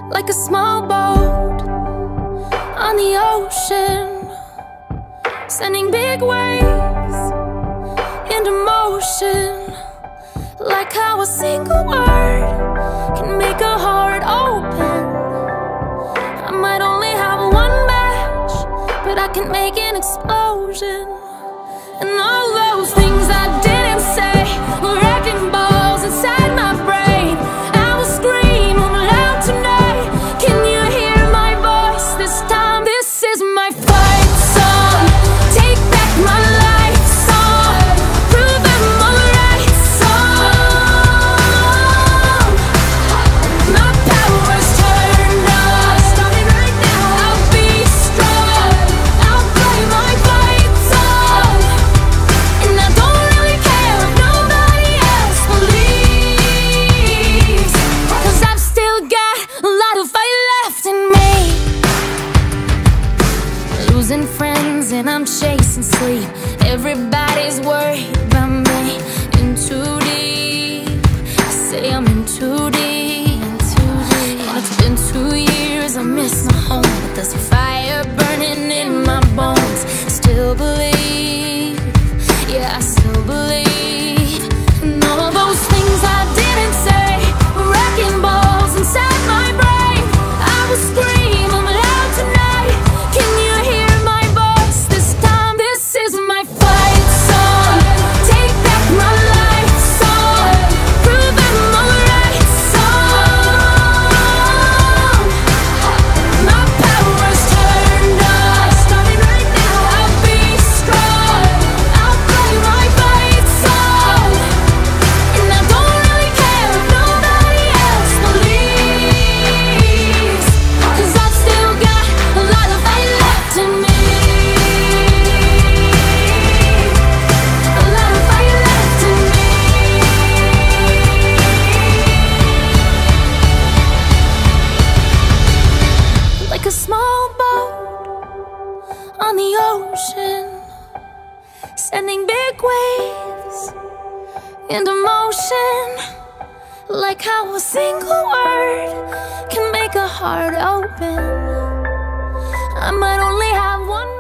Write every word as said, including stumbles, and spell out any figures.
like a small boat on the ocean, sending big waves into motion, like how a single word can make a heart open. I might only have one match, but I can make an explosion. And all those things I didn't say were wrecking balls inside my brain. I will scream loud tonight. Can you hear my voice this time? This is my fight song. Take back my life song. Prove I'm alright song. My power's turned on. Starting right now. I'll be strong. I'll play my fight song. And I don't really care if nobody else believes, 'cause I've still got a lot of fight left in me. Losing friends and I'm chasing sleep. Everybody's worried about me. In too deep. I say I'm in too deep. And it's been two years, I miss my home, but there's a fire burning in my bones. Still believe, yeah, I still believe. And all those things I didn't say were wrecking balls inside my brain. I will scream loud tonight. Can you hear my voice this time? This is my fight song. Take back my life song. Prove I'm alright song. My power's turned on. Starting right now. I'll be strong. I'll play my fight song. And I don't really care if nobody else believes, 'cause I've still got a lot of fight left in me. A lot of fight left in me. Like a small boat on the ocean, sending big waves into motion, like how a single word can make a heart open. I might only have one